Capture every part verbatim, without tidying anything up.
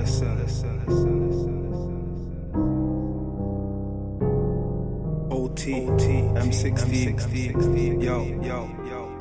listen, listen, listen, listen. O T, M sixty, yo, yo, yo.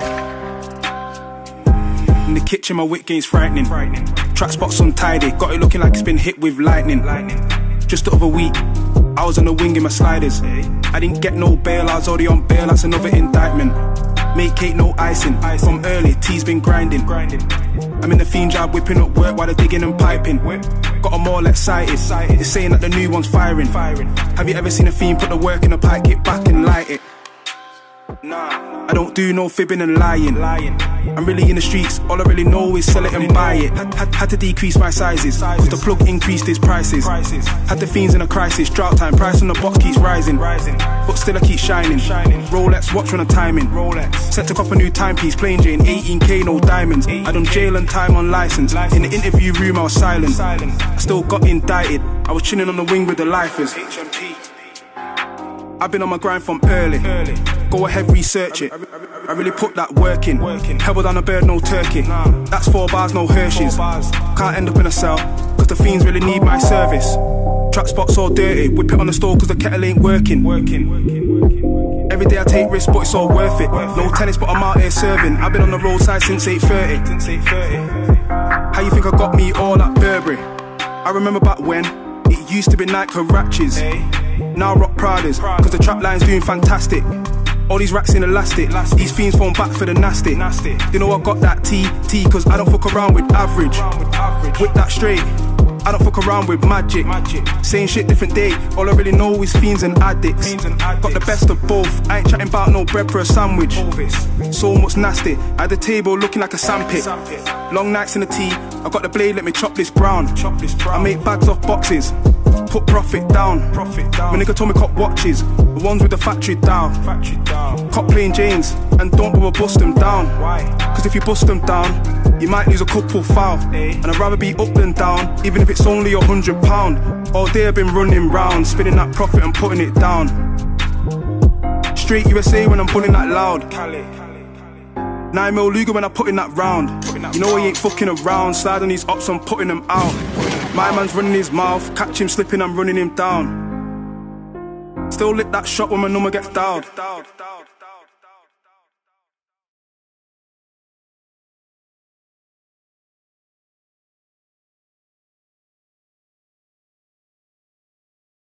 In the kitchen, my wit game's frightening. Track spots untidy, got it looking like it's been hit with lightning. Just over a week, I was on the wing in my sliders. I didn't get no bail, I was already on bail, that's another indictment. Make cake, no icing. From early, T's been grinding. I'm in the fiend job, whipping up work while they're digging and piping. Got them all excited. It's saying that the new one's firing. Have you ever seen a fiend put the work in a pipe, get back and light it? Nah, I don't do no fibbing and lying. I'm really in the streets, all I really know is sell it and buy it. Had, had, had to decrease my sizes, cause the plug increased its prices. Had the fiends in a crisis, drought time, price on the box keeps rising. But still I keep shining. Rolex watch on the timing. Set to cop a new timepiece, plain Jane, eighteen K no diamonds. I done jail and time on license. In the interview room I was silent. I still got indicted, I was chilling on the wing with the lifers. I've been on my grind from early. Go ahead, research it. I really put that work in. Pebble down a bird, no turkey. That's four bars, no Hershey's. Can't end up in a cell, cause the fiends really need my service. Track spots all dirty, whip it on the stove cause the kettle ain't working. Every day I take risks, but it's all worth it. No tennis, but I'm out here serving. I've been on the roadside since eight thirty. How you think I got me all at Burberry? I remember back when it used to be Nike Huaraches. Now rock Pradas, cause the trap line's doing fantastic. All these racks in elastic, these fiends phone back for the nasty. You know I got that T, T, cause I don't fuck around with average. Whip that straight, I don't fuck around with magic. Same shit, different day, all I really know is fiends and addicts. Got the best of both, I ain't chatting about no bread for a sandwich. So much nasty, at the table looking like a sandpit. Long nights in the tea, I got the blade, let me chop this brown. I make bags off boxes, put profit down. My nigga told me cop watches, the ones with the factory down. Cop plain Janes, and don't ever bust them down. Cause if you bust them down, you might lose a couple foul. And I'd rather be up than down, even if it's only a hundred pound. All day I've been running round, spinning that profit and putting it down. Straight U S A when I'm pulling that loud. Nine mil Luger when I'm putting that round. You know he ain't fucking around, slide on these ops, I'm putting them out. My man's running his mouth, catch him slipping, I'm running him down. Still lick that shot when my number gets dialed.